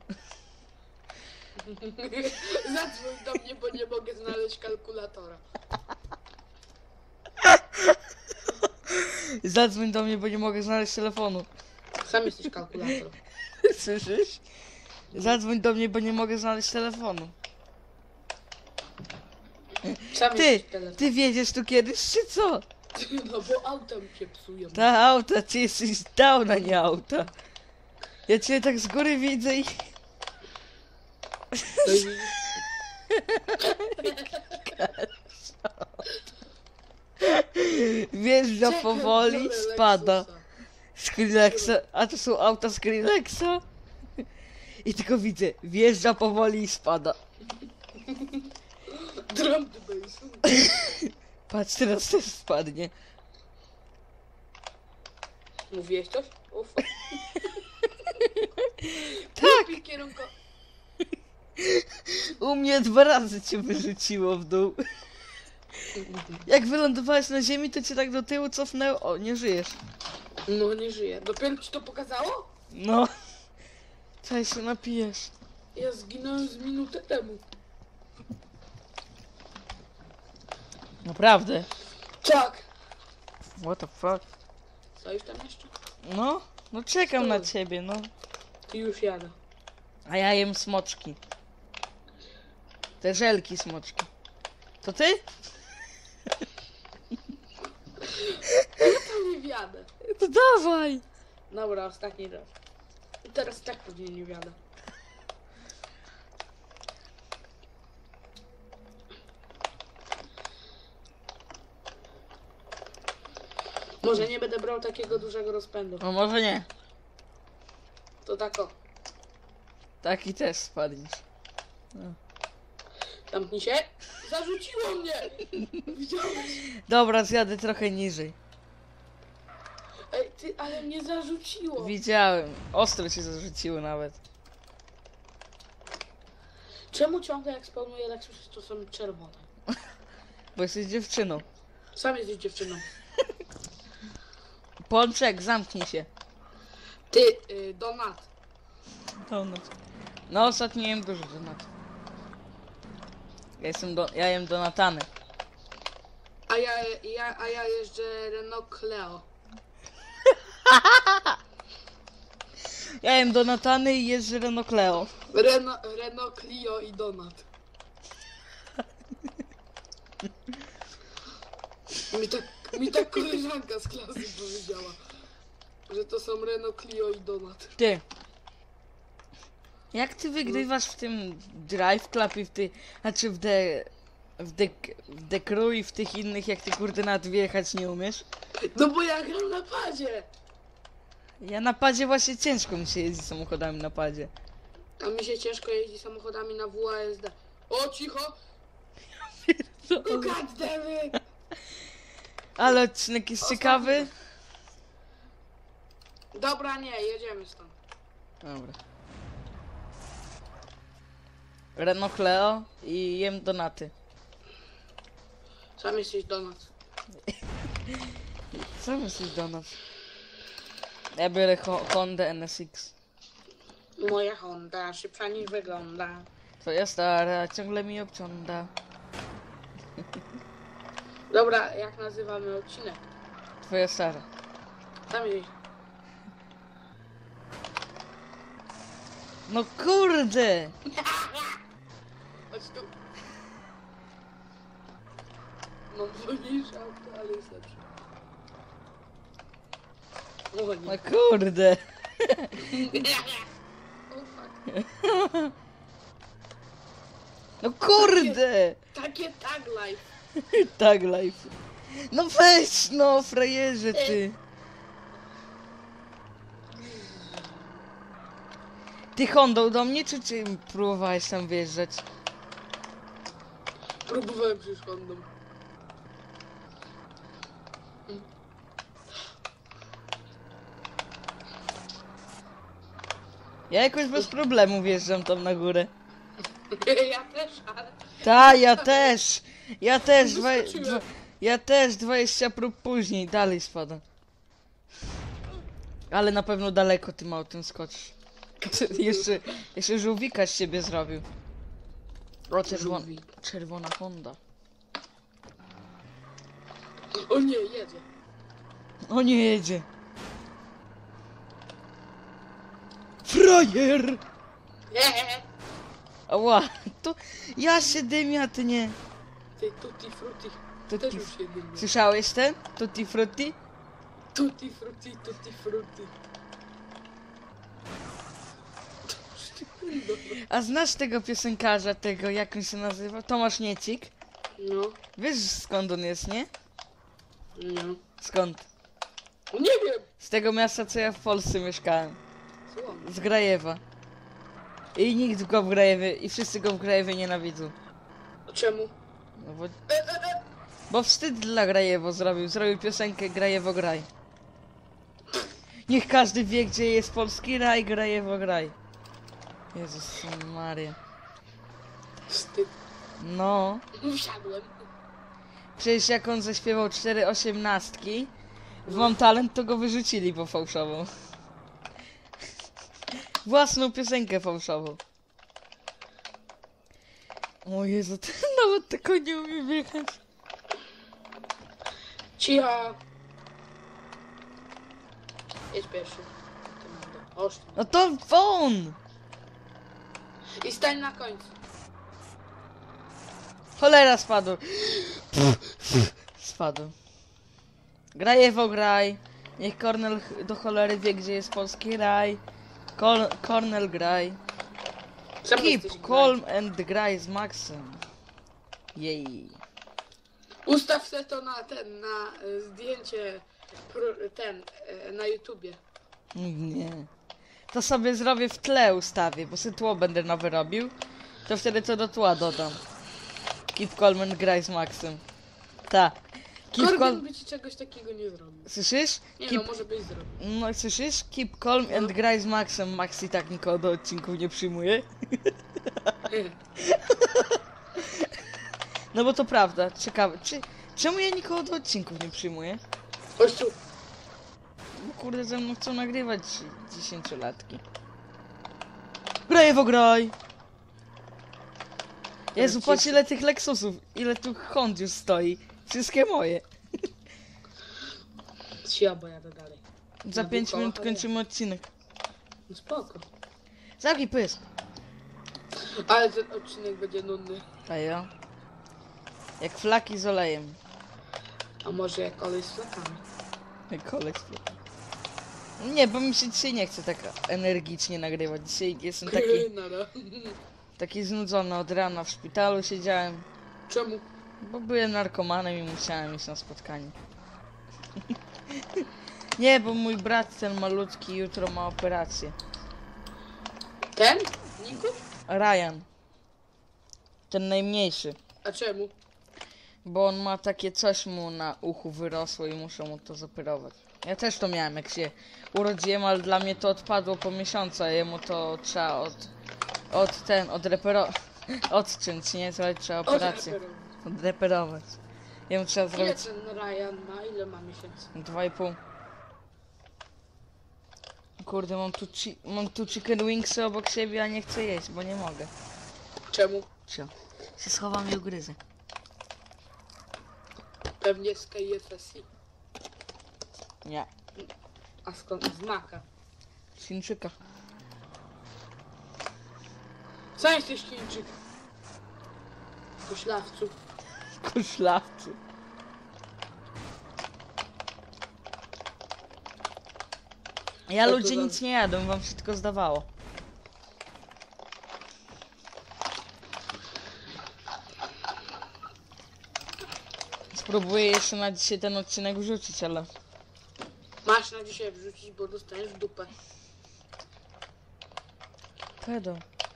Speaker 3: Zadzwoń do mnie, bo nie mogę znaleźć kalkulatora.
Speaker 2: Zadzwoń do mnie, bo nie mogę znaleźć telefonu.
Speaker 3: Sam jesteś kalkulator.
Speaker 2: Słyszysz? Zadzwoń do mnie, bo nie mogę znaleźć telefonu.
Speaker 3: Sam
Speaker 2: Ty,
Speaker 3: jesteś telefon.
Speaker 2: ty wiedziesz tu kiedyś, czy co?
Speaker 3: No bo autem się psują.
Speaker 2: Ta auta, ty jesteś dawna, nie auta. Ja cię tak z góry widzę i...
Speaker 3: No i
Speaker 2: Wjeżdża
Speaker 3: czekaj,
Speaker 2: powoli,
Speaker 3: biorę
Speaker 2: spada.
Speaker 3: Lexusa.
Speaker 2: Skrillexa, a to są auta Skrillexa? I tylko widzę, wjeżdża powoli i spada.
Speaker 3: Drum the bass.
Speaker 2: Patrz, teraz też spadnie.
Speaker 3: Mówiłeś coś? O fuck.
Speaker 2: Tak!
Speaker 3: Kierunko...
Speaker 2: U mnie dwa razy cię wyrzuciło w dół. Jak wylądowałeś na ziemi, to cię tak do tyłu cofnęło. O, nie żyjesz.
Speaker 3: No nie żyję. Dopiero ci to pokazało?
Speaker 2: No. Czaj się napijesz.
Speaker 3: Ja zginąłem z minutę temu.
Speaker 2: Naprawdę.
Speaker 3: Tak.
Speaker 2: What the fuck?
Speaker 3: Stoisz tam jeszcze?
Speaker 2: No, no czekam na
Speaker 3: Stoi.
Speaker 2: ciebie, no.
Speaker 3: I już jadę.
Speaker 2: A ja jem smoczki. Te żelki smoczki. To ty?
Speaker 3: Ja tam nie wjadę.
Speaker 2: To dawaj.
Speaker 3: Dobra, ostatni raz. I teraz tak pewnie nie wjadę. Może nie będę brał takiego dużego rozpędu.
Speaker 2: No może nie.
Speaker 3: To tak o.
Speaker 2: Taki też spadniesz.
Speaker 3: Zamknij się. Zarzuciło mnie! Widziałeś?
Speaker 2: Dobra, zjadę trochę niżej.
Speaker 3: Ej, ty, ale mnie zarzuciło.
Speaker 2: Widziałem. Ostro się zarzuciło nawet.
Speaker 3: Czemu ciągle jak spełnuję Lexus to są czerwone?
Speaker 2: Bo jesteś dziewczyną.
Speaker 3: Sam jesteś dziewczyną.
Speaker 2: Pączek, zamknij się.
Speaker 3: Ty, y, Donat.
Speaker 2: Donat. No ostatnio jem dużo donat. Ja jestem do... ja jem donatany.
Speaker 3: A ja, ja, a ja jeżdżę Renault Clio.
Speaker 2: Ja jem donatany i jeżdżę Renault Clio.
Speaker 3: Renault, Renault Clio i Donat. Mi tak, mi tak koleżanka z klasy powiedziała, że to są Renault Clio i Donat.
Speaker 2: Ty. Jak ty wygrywasz w tym Drive Club i w tych... Znaczy w The... W The, w The Crew i w tych innych, jak ty kurde nawet wjechać nie umiesz?
Speaker 3: No bo ja gram na padzie.
Speaker 2: Ja na padzie właśnie ciężko mi się jeździ samochodami na padzie.
Speaker 3: A mi się ciężko jeździ samochodami na W A S D. O, cicho!
Speaker 2: Co?
Speaker 3: No goddammit!
Speaker 2: Ale odcinek jest ciekawy.
Speaker 3: Dobra, nie, jedziemy stąd.
Speaker 2: Dobra. Renault Clio i jem donaty.
Speaker 3: Sam jesteś Donat.
Speaker 2: Co myślisz do nas? Ja biorę Ho Honda N S X.
Speaker 3: Moja Honda szybsza niż wygląda.
Speaker 2: Twoja stara ciągle mi obciąga.
Speaker 3: Dobra, jak nazywamy odcinek?
Speaker 2: Twoja stara.
Speaker 3: Tam jeźdź.
Speaker 2: No kurde!
Speaker 3: Chodź tu. Mam wolniejsze auto, ale jest lepsze. O
Speaker 2: No
Speaker 3: nie.
Speaker 2: kurde!
Speaker 3: O fuck.
Speaker 2: No kurde!
Speaker 3: Takie tag life.
Speaker 2: Tak life. No weź no, frajerze ty. Ty Hondą do mnie, czy ty próbowałeś tam wjeżdżać?
Speaker 3: Próbowałem przecież Hondą.
Speaker 2: Ja jakoś bez problemu wjeżdżam tam na górę.
Speaker 3: Ja też, ale...
Speaker 2: Ta, ja też! Ja też, dwa,
Speaker 3: Wyskoczyłem.
Speaker 2: dwa, ja też dwadzieścia prób później, dalej spada. Ale na pewno daleko tym autem skoczysz. Jeszcze, jeszcze żółwika z siebie zrobił. O, czerwona,
Speaker 3: Żółwik.
Speaker 2: czerwona Honda.
Speaker 3: O nie, jedzie.
Speaker 2: O, nie jedzie. Frajer! Ała, to ja się dymię, a ty nie.
Speaker 3: Ty tutti frutti.
Speaker 2: Tutti
Speaker 3: Też już się dymię.
Speaker 2: Słyszałeś ten? Tutti frutti?
Speaker 3: Tutti frutti, tutti frutti.
Speaker 2: A znasz tego piosenkarza, tego, jak on się nazywa? Tomasz Niecik?
Speaker 3: No,
Speaker 2: Wiesz skąd on jest, nie?
Speaker 3: nie.
Speaker 2: Skąd?
Speaker 3: Nie wiem.
Speaker 2: Z tego miasta, co ja w Polsce mieszkałem.
Speaker 3: Co?
Speaker 2: Z Grajewa. I nikt go w Grajewie, i wszyscy go w Grajewie nienawidzą.
Speaker 3: A czemu?
Speaker 2: No bo,
Speaker 3: E, e, e.
Speaker 2: bo wstyd dla Grajewo zrobił. Zrobił piosenkę Grajewo graj. Niech każdy wie, gdzie jest polski raj, Grajewo graj. Jezus Maria.
Speaker 3: Wstyd.
Speaker 2: No.
Speaker 3: Wsiadłem.
Speaker 2: Przecież jak on zaśpiewał cztery osiemnastki w Mam Talent, to go wyrzucili po fałszową. Własną piosenkę fałszową. O Jezu, ten nawet tego nie umie wjechać.
Speaker 3: Cicho. Jedź pierwszy. Oż.
Speaker 2: No to on!
Speaker 3: I stań na końcu.
Speaker 2: Cholera spadł. Spadł. Grajewo graj. Niech Kornel ch- do cholery wie, gdzie jest polski raj. Kol Kornel graj.
Speaker 3: Sam
Speaker 2: Keep
Speaker 3: jesteś
Speaker 2: calm and graj z Maxem. Jej.
Speaker 3: Ustaw se to na ten, na e, zdjęcie, pro- ten, e, na YouTubie.
Speaker 2: Nie. To sobie zrobię w tle ustawię, bo sobie tło będę nowe robił. To wtedy to do tła dodam. Keep calm and graj z Maxem. Ta. Keep
Speaker 3: Korgen
Speaker 2: calm...
Speaker 3: by ci czegoś takiego nie zrobił.
Speaker 2: Słyszysz?
Speaker 3: Nie
Speaker 2: Keep...
Speaker 3: no, może byś zrobił.
Speaker 2: No słyszysz? Keep calm and
Speaker 3: No.
Speaker 2: graj z Maxem. Max i tak nikogo do odcinków nie przyjmuje. No bo to prawda. Ciekawe. Czy... Czemu ja nikogo do odcinków nie przyjmuję?
Speaker 3: Chodź tu.
Speaker 2: Bo kurde ze mną chcą nagrywać dziesięciolatki. Graj, graj! Jezu, patrz ile tych Lexusów, ile tu Hond już stoi. Wszystkie moje.
Speaker 3: Cia, bo jadę dalej.
Speaker 2: Za
Speaker 3: Na
Speaker 2: pięć
Speaker 3: buko,
Speaker 2: minut
Speaker 3: ale-
Speaker 2: kończymy odcinek.
Speaker 3: No spoko.
Speaker 2: Zamknij pysk.
Speaker 3: Ale ten odcinek będzie nudny.
Speaker 2: A ja? Jak flaki z olejem.
Speaker 3: A może jak olej z flakami.
Speaker 2: Jak kolek z flaki. Nie, bo mi się dzisiaj nie chce tak energicznie nagrywać. Dzisiaj jestem taki,
Speaker 3: Nara.
Speaker 2: taki znudzony od rana. W szpitalu siedziałem.
Speaker 3: Czemu?
Speaker 2: Bo byłem narkomanem i musiałem iść na spotkanie. Nie, bo mój brat, ten malutki, jutro ma operację.
Speaker 3: Ten? Nikuś?
Speaker 2: Ryan. Ten najmniejszy.
Speaker 3: A czemu?
Speaker 2: Bo on ma takie coś mu na uchu wyrosło i muszę mu to zoperować. Ja też to miałem jak się urodziłem, ale dla mnie to odpadło po miesiącu, a jemu to trzeba od... Od ten, od repero... Odciąć, nie? Zrobić trzeba operację.
Speaker 3: Odreperował.
Speaker 2: Odreperować. Jemu trzeba
Speaker 3: Ile
Speaker 2: zrobić
Speaker 3: ten Ryan ma? Ile ma miesięcy?
Speaker 2: dwa i pół. Kurde, mam tu, chi mam tu chicken wingsy obok siebie, a nie chcę jeść, bo nie mogę.
Speaker 3: Czemu?
Speaker 2: Cio. Się schowam i ugryzę.
Speaker 3: Pewnie z K F C.
Speaker 2: Nie.
Speaker 3: A skąd? Z Maka.
Speaker 2: Z Chińczyka.
Speaker 3: Co jesteś Chińczyk? Poślawcu.
Speaker 2: Koszlawcy. Ja
Speaker 3: Co to
Speaker 2: ludzie
Speaker 3: za-
Speaker 2: nic nie jadą, wam się tylko zdawało. Spróbuję jeszcze na dzisiaj ten odcinek wrzucić, ale...
Speaker 3: Masz na dzisiaj wrzucić, bo dostaniesz dupę.
Speaker 2: Pedo.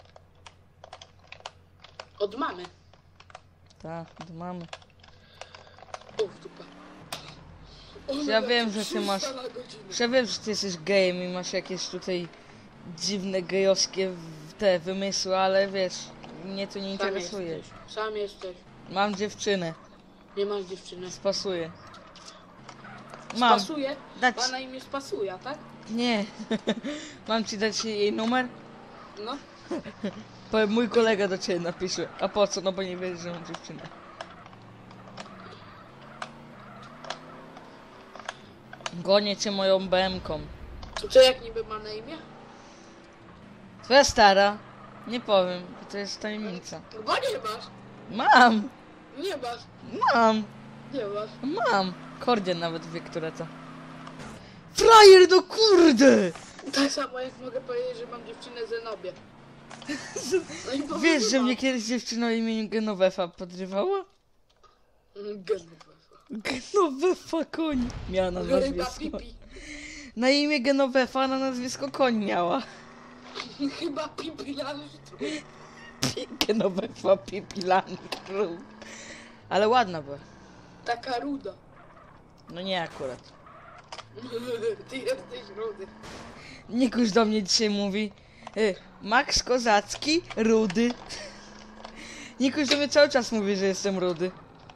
Speaker 3: Od mamy.
Speaker 2: Tak, to mamy.
Speaker 3: O, w dupę. O,
Speaker 2: Ja
Speaker 3: no,
Speaker 2: wiem, że ty
Speaker 3: trzysta
Speaker 2: masz-
Speaker 3: na godzinę.
Speaker 2: Ja wiem, że ty jesteś gejem i masz jakieś tutaj dziwne gejowskie w- te wymysły, ale wiesz, mnie to nie
Speaker 3: Sam
Speaker 2: interesuje.
Speaker 3: jesteś. Sam jesteś.
Speaker 2: Mam dziewczynę,
Speaker 3: Nie masz dziewczyny.
Speaker 2: spasuję. Mam.
Speaker 3: Spasuje?
Speaker 2: Dać...
Speaker 3: Ma na imię Spasuja, tak?
Speaker 2: Nie. Mam ci dać jej numer?
Speaker 3: No.
Speaker 2: Powiem, mój kolega do ciebie napisze. A po co? No bo nie wiesz, że mam dziewczynę. Gonię cię moją B M-ką.
Speaker 3: To co jak niby ma na imię?
Speaker 2: Twoja stara. Nie powiem, bo to jest tajemnica.
Speaker 3: No bo nie masz.
Speaker 2: Mam!
Speaker 3: Nie masz.
Speaker 2: Mam!
Speaker 3: Nie masz.
Speaker 2: Mam! Kordian nawet wie, które to. Frajer, no kurde!
Speaker 3: Tak samo jak mogę powiedzieć, że mam dziewczynę Zenobie. No i powiem,
Speaker 2: Wiesz, że
Speaker 3: mam.
Speaker 2: mnie kiedyś dziewczyna o imieniu Genovefa podrywała?
Speaker 3: Genovefa.
Speaker 2: Genovefa koń miała na
Speaker 3: Ryba
Speaker 2: nazwisko.
Speaker 3: pipi.
Speaker 2: Na imię Genovefa, a na nazwisko koń miała.
Speaker 3: Chyba pipi Landstrom.
Speaker 2: Genovefa Pipilantru. Ale ładna była.
Speaker 3: Taka ruda.
Speaker 2: No nie akurat.
Speaker 3: Ty jesteś rudy.
Speaker 2: Nikuś do mnie dzisiaj mówi y, Max Kozacki, rudy. Nikuś do mnie cały czas mówi, że jestem rudy.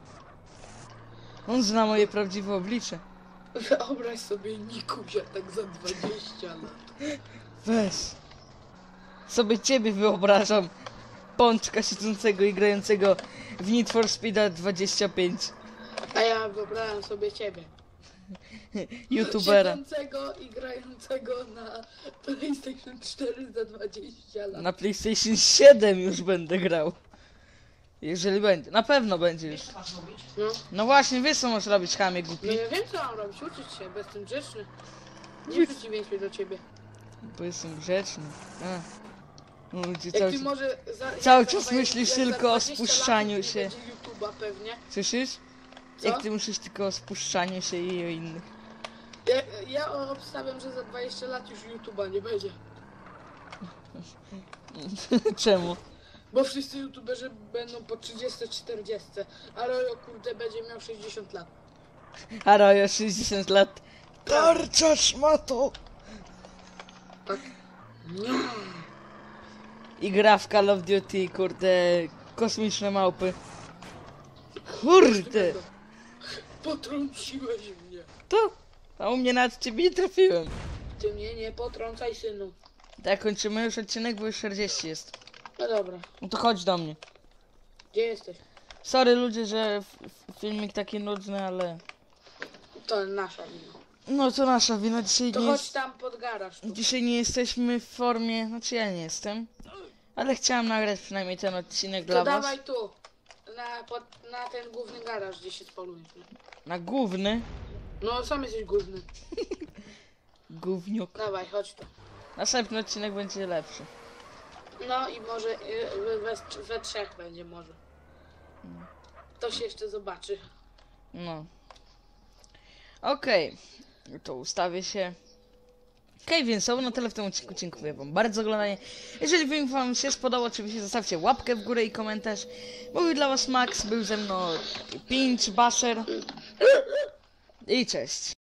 Speaker 2: On zna moje prawdziwe oblicze.
Speaker 3: Wyobraź sobie Nikusia tak za dwadzieścia lat.
Speaker 2: Weź. Sobie ciebie wyobrażam. Pączka siedzącego i grającego w Need for Speeda dwadzieścia pięć.
Speaker 3: A ja wyobrażam sobie ciebie.
Speaker 2: YouTubera.
Speaker 3: Siedzącego i grającego na PlayStation cztery za dwadzieścia lat.
Speaker 2: Na PlayStation siedem już będę grał. Jeżeli będzie. Na pewno będzie już.
Speaker 3: No.
Speaker 2: No właśnie, wiesz co masz robić, chamie
Speaker 3: No
Speaker 2: głupi.
Speaker 3: ja wiem co mam robić, uczyć się, bo jestem grzeczny. Nie w przeciwieństwie do ciebie.
Speaker 2: Bo jestem grzeczny. A. No, ludzie
Speaker 3: Jak
Speaker 2: cały
Speaker 3: ty
Speaker 2: czas...
Speaker 3: może za,
Speaker 2: cały
Speaker 3: jak
Speaker 2: czas
Speaker 3: za-
Speaker 2: myślisz
Speaker 3: jak
Speaker 2: tylko
Speaker 3: za
Speaker 2: o
Speaker 3: dwadzieścia
Speaker 2: spuszczaniu
Speaker 3: lat
Speaker 2: się.
Speaker 3: nie będzie YouTube'a pewnie.
Speaker 2: Słyszysz?
Speaker 3: Co?
Speaker 2: Jak ty myślisz tylko o spuszczaniu się i o innych.
Speaker 3: Ja, ja obstawiam, że za dwadzieścia lat już YouTube'a nie będzie.
Speaker 2: Czemu?
Speaker 3: Bo wszyscy youtuberzy będą po trzydzieści czterdzieści, a Rojo kurde będzie miał sześćdziesiąt lat.
Speaker 2: A Rojo sześćdziesiąt lat. Tarcza szmato!
Speaker 3: Tak? Nie.
Speaker 2: I gra w Call of Duty, kurde, kosmiczne małpy. Kurde!
Speaker 3: Potrąciłeś mnie.
Speaker 2: To? A u mnie nawet ciebie nie trafiłem.
Speaker 3: Ty mnie nie potrącaj, synu.
Speaker 2: Tak, kończymy już odcinek, bo już czterdzieści jest.
Speaker 3: No dobra.
Speaker 2: No to chodź do mnie.
Speaker 3: Gdzie jesteś?
Speaker 2: Sorry ludzie, że f- f- filmik taki nudny, ale...
Speaker 3: To nasza wina.
Speaker 2: No to nasza wina, dzisiaj
Speaker 3: To
Speaker 2: nie,
Speaker 3: chodź
Speaker 2: jest...
Speaker 3: tam pod garaż. Tu.
Speaker 2: dzisiaj nie jesteśmy w formie, znaczy ja nie jestem. Ale chciałem nagrać przynajmniej ten odcinek
Speaker 3: To
Speaker 2: dla was.
Speaker 3: dawaj tu. Na, pod, na ten główny garaż, gdzie się spalujesz.
Speaker 2: Na główny.
Speaker 3: No sam jesteś główny.
Speaker 2: Gówniuk.
Speaker 3: Dawaj, chodź tu.
Speaker 2: Następny odcinek będzie lepszy.
Speaker 3: No i może y, we, we trzech będzie może. To się jeszcze zobaczy.
Speaker 2: No. Okej. To ustawię się. Okej, więc to na tyle w tym odcinku. Dziękuję wam bardzo za oglądanie. Jeżeli film wam się spodobał, oczywiście zostawcie łapkę w górę i komentarz. Mówił dla was Max, był ze mną Pinch, Basher. I cześć.